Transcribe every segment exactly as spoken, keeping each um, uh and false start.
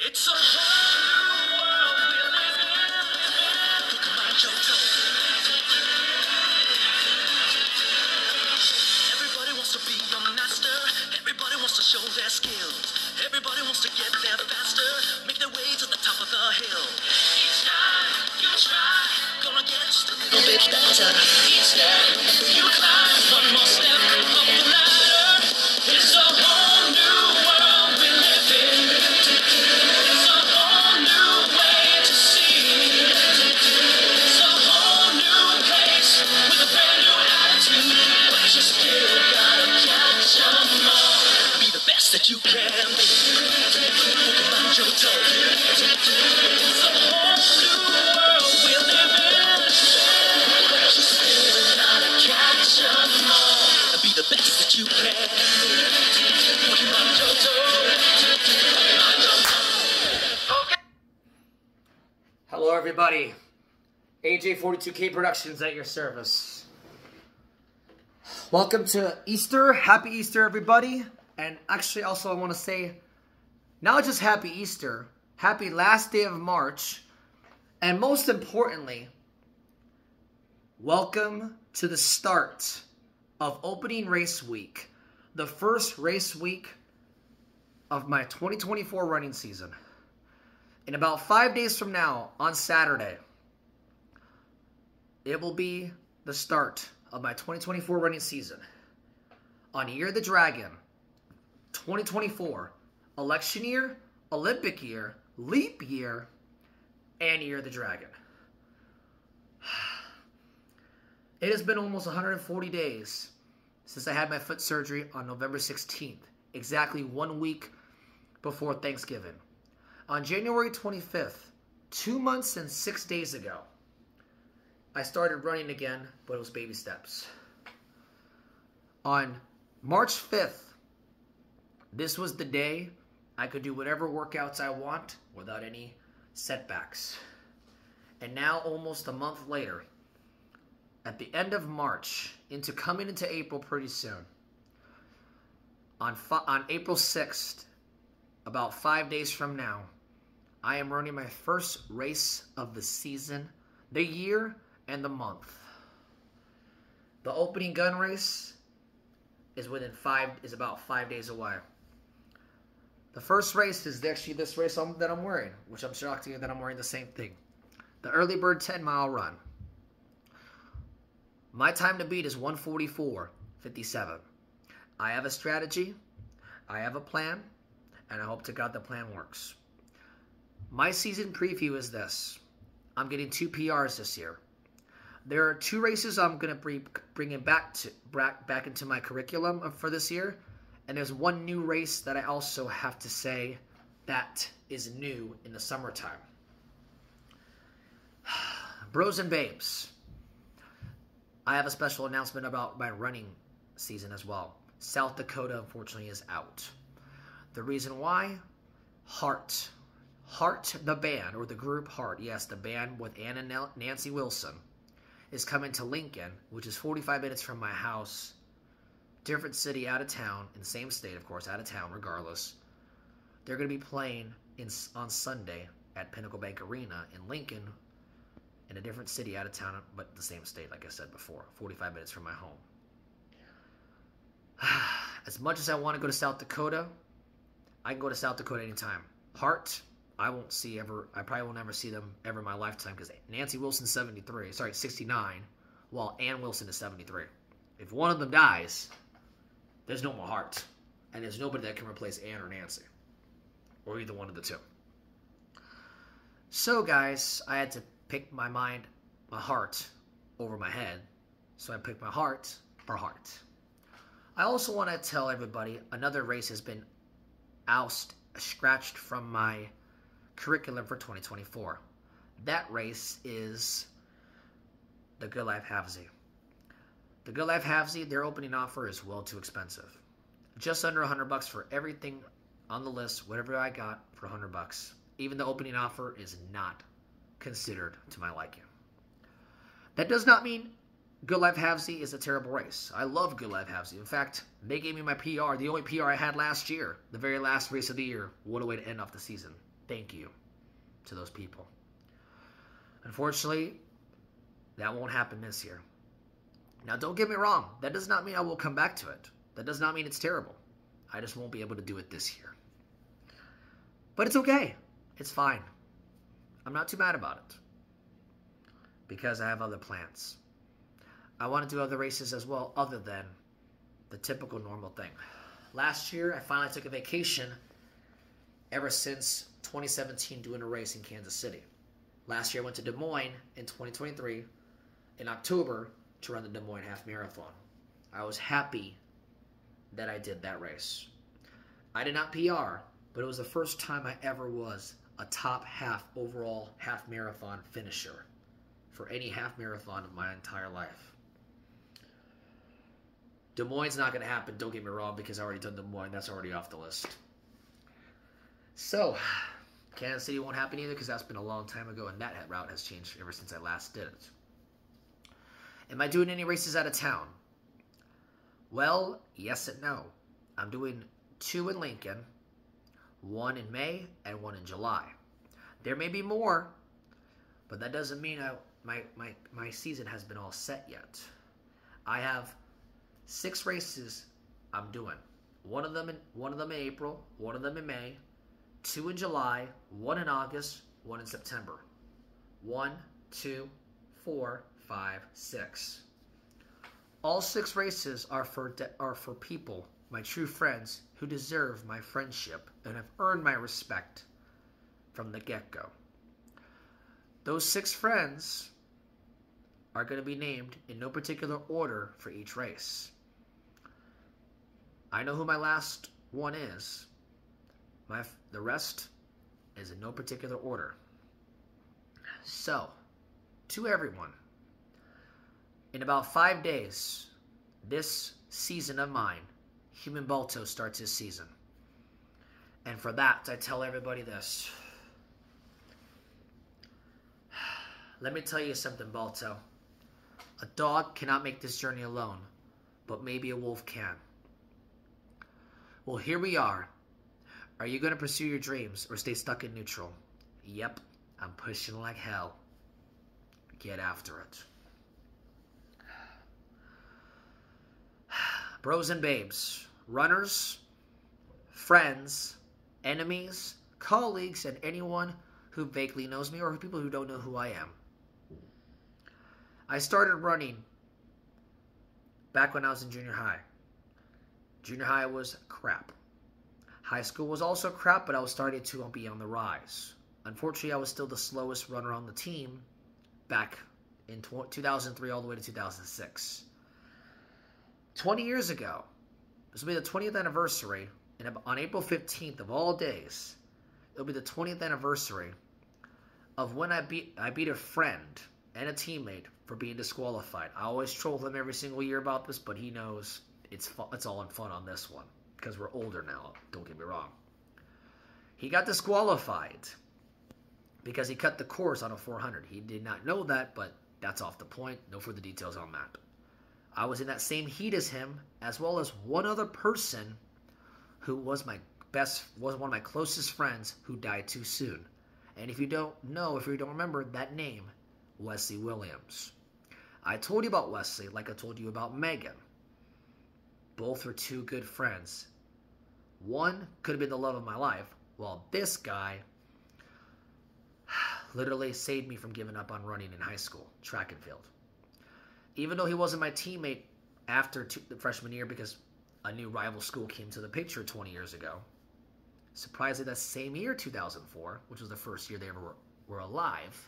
It's a whole new world we live in. Look at my Jojo. Everybody wants to be a master. Everybody wants to show their skills. Everybody wants to get there faster. Make their way to the top of the hill. Each time you try, gonna get just a little bit better. Each step you climb, one more step up the ladder. It's a whole new world we live in. It's a whole new way to see. It's a whole new place with a brand new attitude. But you still gotta catch 'em all. Be the best that you can be. Pokemon Johto. It's a whole new world we live in. But you still gotta catch 'em all. Be the best that you can be. Pokemon Johto. Pokemon Johto. Okay. Hello, everybody. A J forty-two K Productions at your service. Welcome to Easter. Happy Easter, everybody. And actually, also, I want to say, not just happy Easter, happy last day of March, and most importantly, welcome to the start of opening race week, the first race week of my twenty twenty-four running season. In about five days from now, on Saturday, it will be the start of my twenty twenty-four running season. On Year of the Dragon, twenty twenty-four, election year, Olympic year, leap year, and Year of the Dragon. It has been almost one hundred forty days since I had my foot surgery on November sixteenth, exactly one week before Thanksgiving. On January twenty-fifth, two months and six days ago, I started running again, but it was baby steps. On March fifth, this was the day I could do whatever workouts I want without any setbacks. And now, almost a month later, at the end of March, into coming into April pretty soon, on, on April sixth, about five days from now, I am running my first race of the season, the year, and the month. The opening gun race is within five, is about five days away. The first race is actually this race I'm, that I'm wearing, which I'm shocked to you that I'm wearing the same thing. The Early Bird ten mile run. My time to beat is one forty-four fifty-seven. I have a strategy, I have a plan, and I hope to God the plan works. My season preview is this. I'm getting two P Rs this year. There are two races I'm going to bring, bring it back, to, back, back into my curriculum for this year. And there's one new race that I also have to say that is new in the summertime. Bros and babes, I have a special announcement about my running season as well. South Dakota, unfortunately, is out. The reason why? Heart. Heart, the band, or the group Heart, yes, the band with Ann and Nancy Wilson, is coming to Lincoln, which is forty-five minutes from my house. Different city, out of town, in the same state, of course, out of town, regardless. They're going to be playing in, on Sunday at Pinnacle Bank Arena in Lincoln, in a different city, out of town, but the same state, like I said before, forty-five minutes from my home. As much as I want to go to South Dakota, I can go to South Dakota anytime. Heart, I won't see ever, I probably will never see them ever in my lifetime, because Nancy Wilson's seventy-three, sorry, sixty-nine, while Ann Wilson is seventy-three. If one of them dies, there's no more Heart. And there's nobody that can replace Ann or Nancy. Or either one of the two. So, guys, I had to pick my mind, my heart, over my head. So I picked my heart for Heart. I also want to tell everybody another race has been ousted, scratched from my curriculum for twenty twenty-four. That race is the Good Life Halvesy. The Good Life Halvesy, their opening offer is well too expensive. Just under one hundred bucks for everything on the list, whatever I got for one hundred bucks. Even the opening offer is not considered to my liking. That does not mean Good Life Halvesy is a terrible race. I love Good Life Halvesy. In fact, they gave me my P R, the only P R I had last year, the very last race of the year. What a way to end off the season. thank you to those people. Unfortunately, that won't happen this year. Now, don't get me wrong. That does not mean I will come back to it. That does not mean it's terrible. I just won't be able to do it this year. But it's okay. It's fine. I'm not too mad about it. Because I have other plans. I want to do other races as well, other than the typical normal thing. Last year, I finally took a vacation ever since twenty seventeen doing a race in Kansas City. Last year, I went to Des Moines in twenty twenty-three in October to run the Des Moines Half Marathon. I was happy that I did that race. I did not P R, but it was the first time I ever was a top half overall half marathon finisher for any half marathon of my entire life. Des Moines not going to happen, don't get me wrong, because I already done Des Moines. That's already off the list. So, Kansas City won't happen either because that's been a long time ago, and that route has changed ever since I last did it. Am I doing any races out of town? Well, yes and no. I'm doing two in Lincoln, one in May, and one in July. There may be more, but that doesn't mean I, my, my, my season has been all set yet. I have six races I'm doing. One of them in one of them in April, one of them in May, two in July, one in August, one in September. One, two, four, five, six. All six races are for de- are for people, my true friends, who deserve my friendship and have earned my respect from the get-go. Those six friends are going to be named in no particular order for each race. I know who my last one is. My the rest is in no particular order. So, to everyone, in about five days, this season of mine, Human Balto starts his season. And for that, I tell everybody this. Let me tell you something, Balto. A dog cannot make this journey alone, but maybe a wolf can. Well, here we are. Are you going to pursue your dreams or stay stuck in neutral? Yep, I'm pushing like hell. Get after it. Bros and babes, runners, friends, enemies, colleagues, and anyone who vaguely knows me or people who don't know who I am. I started running back when I was in junior high. Junior high was crap. High school was also crap, but I was starting to be on the rise. Unfortunately, I was still the slowest runner on the team back in two thousand three all the way to two thousand six. twenty years ago, this will be the twentieth anniversary, and on April fifteenth of all days, it'll be the twentieth anniversary of when I beat I beat a friend and a teammate for being disqualified. I always troll him every single year about this, but he knows it's fun, it's all in fun on this one because we're older now. Don't get me wrong. He got disqualified because he cut the course on a four hundred. He did not know that, but that's off the point. No further details on that. I was in that same heat as him, as well as one other person who was my best, was one of my closest friends who died too soon. And if you don't know, if you don't remember that name, Wesley Williams. I told you about Wesley like I told you about Megan. Both were two good friends. One could have been the love of my life, while this guy literally saved me from giving up on running in high school, track and field. Even though he wasn't my teammate after two, the freshman year because a new rival school came to the picture twenty years ago. Surprisingly, that same year, two thousand four, which was the first year they ever were, were alive,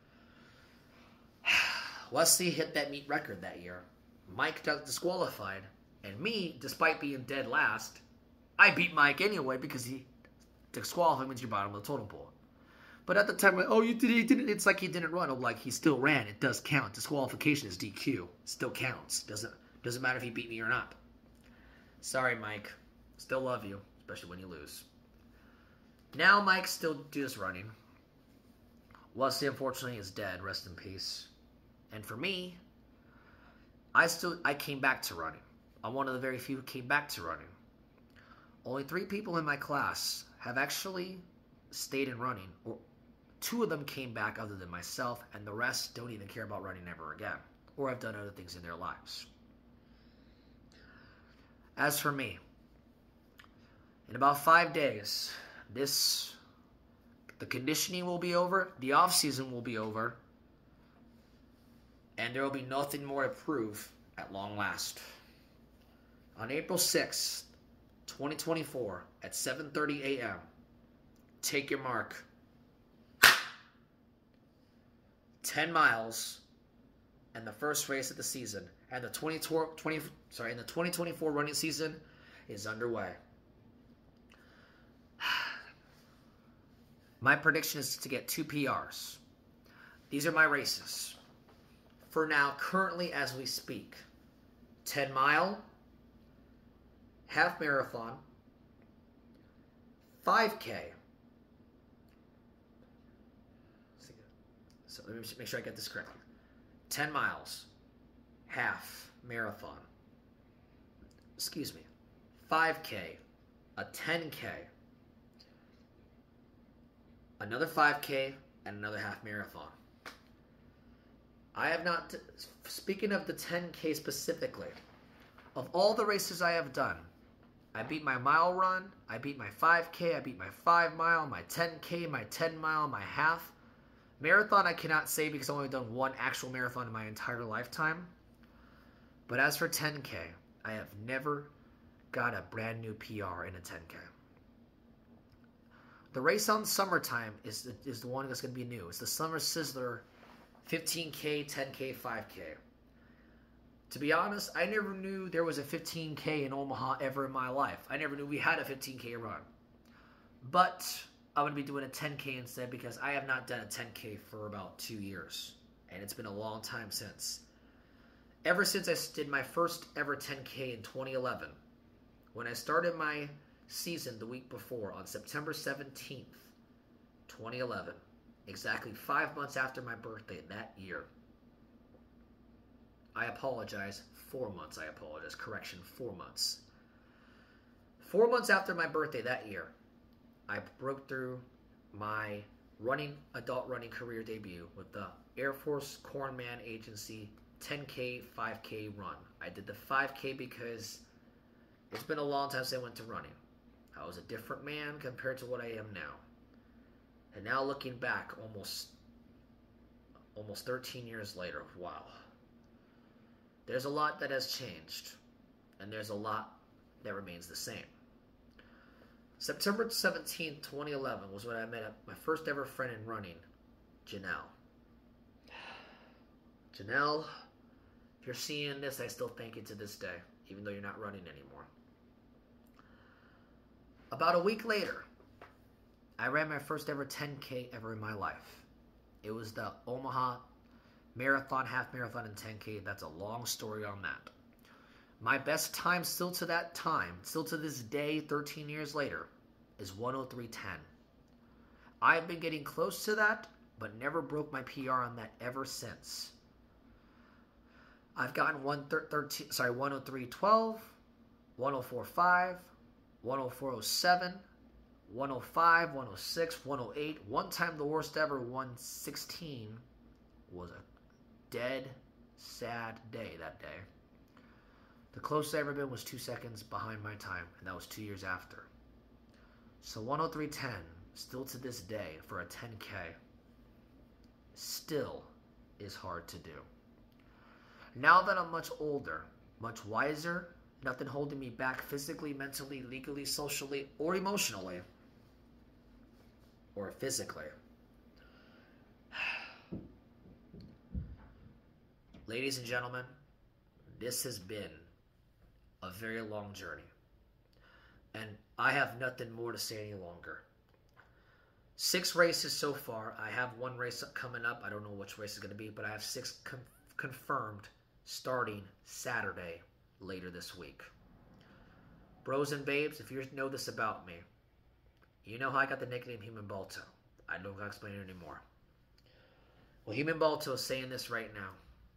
Wesley hit that meet record that year. Mike got disqualified, and me, despite being dead last, I beat Mike anyway because he disqualified means you're bottom of the totem pole. But at the time, like, oh, you did, he didn't. It's like he didn't run. I'm like, he still ran. It does count. Disqualification is D Q. Still counts. Doesn't doesn't matter if he beat me or not. Sorry, Mike. Still love you, especially when you lose. Now Mike still does running. Wesley, unfortunately, is dead. Rest in peace. And for me, I still I came back to running. I'm one of the very few who came back to running. Only three people in my class have actually stayed in running, or two of them came back other than myself, and the rest don't even care about running ever again, or have done other things in their lives. As for me, in about five days, this, the conditioning will be over, the off-season will be over, and there will be nothing more to prove at long last. On April sixth, twenty twenty-four, at seven thirty a.m., take your mark. ten miles and the first race of the season, and the twenty twenty, sorry, and the twenty twenty-four running season is underway. My prediction is to get two P Rs. These are my races. For now, currently as we speak, ten mile, half marathon, five K. So let me make sure I get this correctly. ten miles, half marathon, excuse me, five K, a ten K, another five K, and another half marathon. I have not, t- speaking of the ten K specifically, of all the races I have done, I beat my mile run, I beat my five K, I beat my five mile, my ten K, my ten mile, my half. Marathon I cannot say because I've only done one actual marathon in my entire lifetime. But as for ten K, I have never got a brand new P R in a ten K. The race on summertime is the, is the one that's going to be new. It's the Summer Sizzler fifteen K, ten K, five K. To be honest, I never knew there was a fifteen K in Omaha ever in my life. I never knew we had a fifteen K run. But I'm going to be doing a ten K instead because I have not done a ten K for about two years. And it's been a long time since. Ever since I did my first ever ten K in twenty eleven. When I started my season the week before on September seventeenth, twenty eleven. Exactly five months after my birthday that year. I apologize. Four months, I apologize. Correction, four months. Four months after my birthday that year, I broke through my running, adult running career debut with the Air Force Corpsman Agency ten K, five K run. I did the five K because it's been a long time since I went to running. I was a different man compared to what I am now. And now looking back, almost almost thirteen years later, wow. There's a lot that has changed, and there's a lot that remains the same. September seventeenth, twenty eleven was when I met my first ever friend in running, Janelle. Janelle, if you're seeing this, I still thank you to this day, even though you're not running anymore. About a week later, I ran my first ever ten K ever in my life. It was the Omaha Marathon, half marathon, and ten K. That's a long story on that. My best time still to that time, still to this day, thirteen years later, is one oh three ten. I've been getting close to that, but never broke my P R on that ever since. I've gotten one thirteen, sorry, one oh three twelve, one oh four five, one oh four oh seven, one oh five, one oh six, one oh eight. One time the worst ever, one sixteen, was a dead, sad day that day. The closest I ever been was two seconds behind my time, and that was two years after. So one oh three ten, still to this day, for a ten K, still is hard to do. Now that I'm much older, much wiser, nothing holding me back physically, mentally, legally, socially, or emotionally, or physically. Ladies and gentlemen, this has been a very long journey, and I have nothing more to say any longer. Six races so far. I have one race coming up. I don't know which race is going to be, but I have six com- confirmed starting Saturday later this week. Bros and babes, if you know this about me, you know how I got the nickname Human Balto. I don't gotta explain it anymore. Well, Human Balto is saying this right now.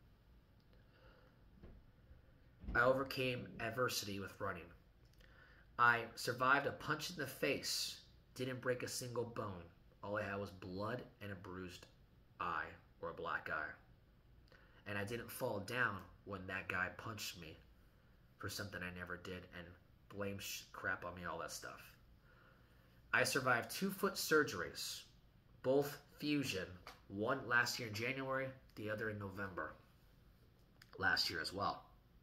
I overcame adversity with running. I survived a punch in the face Didn't break a single bone. All I had was blood and a bruised eye, or a black eye. And I didn't fall down when that guy punched me for something I never did and blame sh- crap on me, all that stuff. I survived two foot surgeries, both fusion, one last year in January, the other in November last year as well.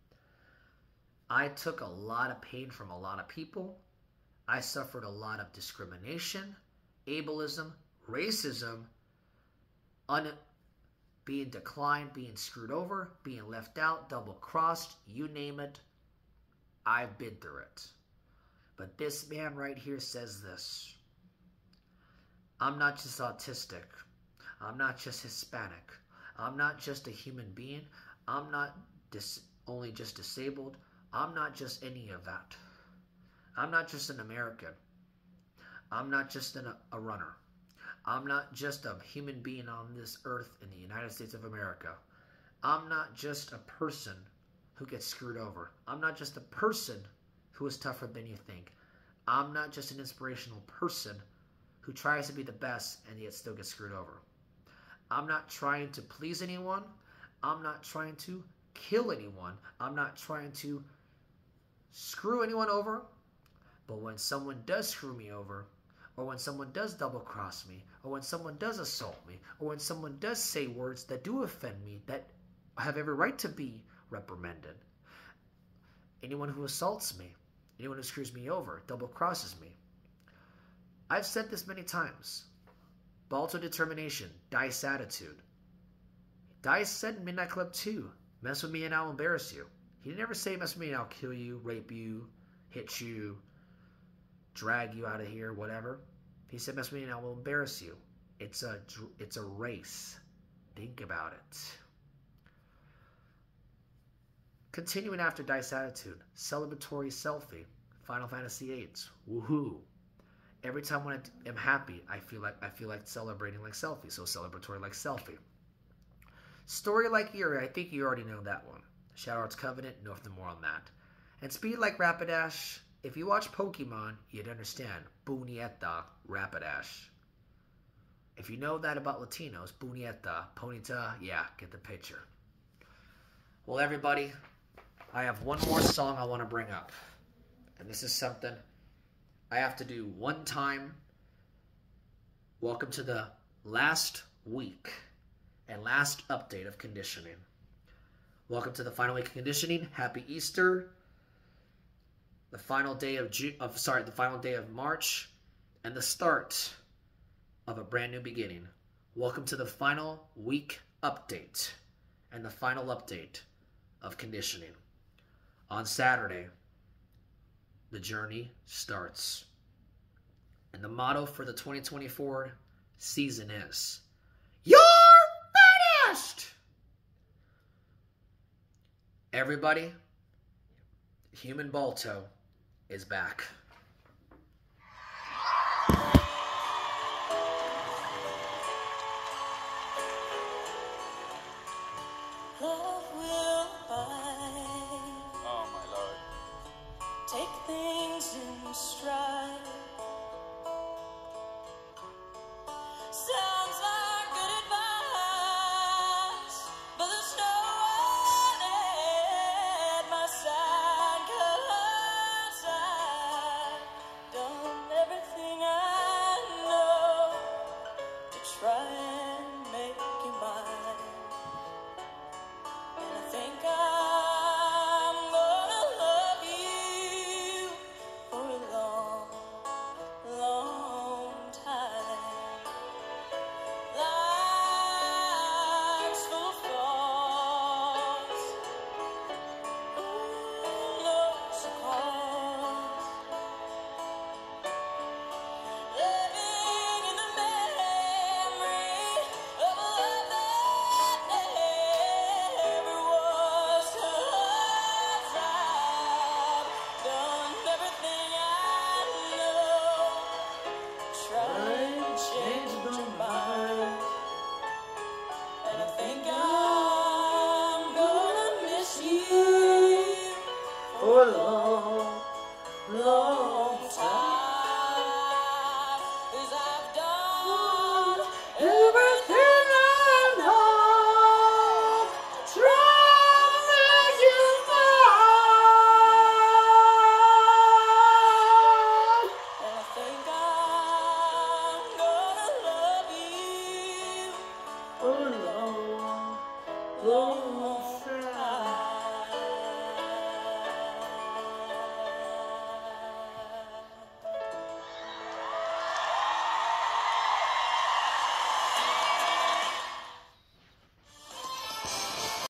I took a lot of pain from a lot of people. I suffered a lot of discrimination, ableism, racism, un- being declined, being screwed over, being left out, double-crossed, you name it. I've been through it. But this man right here says this. I'm not just autistic. I'm not just Hispanic. I'm not just a human being. I'm not dis- only just disabled. I'm not just any of that. I'm not just an American. I'm not just an, a runner. I'm not just a human being on this earth in the United States of America. I'm not just a person who gets screwed over. I'm not just a person who is tougher than you think. I'm not just an inspirational person who tries to be the best and yet still gets screwed over. I'm not trying to please anyone. I'm not trying to kill anyone. I'm not trying to screw anyone over. But when someone does screw me over, or when someone does double cross me, or when someone does assault me, or when someone does say words that do offend me, that have every right to be reprimanded, anyone who assaults me, anyone who screws me over, double crosses me. I've said this many times. Balto determination, dice attitude. Dice said in Midnight Club two, mess with me and I'll embarrass you. He didn't ever say mess with me and I'll kill you, rape you, hit you, drag you out of here, whatever. He said mess with me and I will embarrass you. It's a, it's a race. Think about it. Continuing after Dice Attitude, celebratory selfie, Final Fantasy eight, woohoo. Every time when I am happy, I feel like I feel like celebrating like selfie, so celebratory like selfie. Story like Yuri, I think you already know that one. Shoutouts Covenant, nothing more on that. And speed like Rapidash, if you watch Pokemon, you'd understand. Bunieta, Rapidash. If you know that about Latinos, Bunieta, Ponyta, yeah, get the picture. Well, everybody, I have one more song I want to bring up. And this is something I have to do one time. Welcome to the last week and last update of conditioning. Welcome to the final week of conditioning. Happy Easter. The final day of June, of sorry, the final day of March, and the start of a brand new beginning. Welcome to the final week update and the final update of conditioning. On Saturday, the journey starts. And the motto for the twenty twenty-four season is, you're finished! Everybody, Human Balto is back. Love will abide. Oh, my Lord. Take things in stride. Sounds like good advice, but there's no one at my side, 'cause I Oh no, oh.